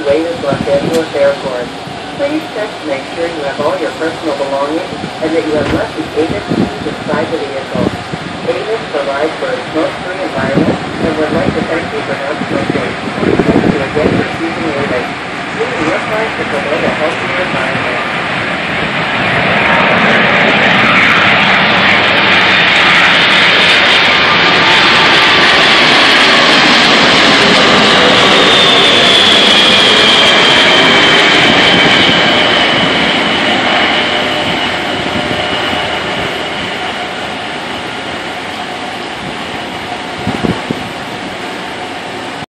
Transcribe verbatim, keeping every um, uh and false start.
Davis, Los Angeles Airport. Please check to make sure you have all your personal belongings and that you have left the Avis keys inside the vehicle. Avis provides for a smoke-free environment and would like to thank you for not smoking. Thank you again for choosing Avis. Using your time to promote a healthier environment.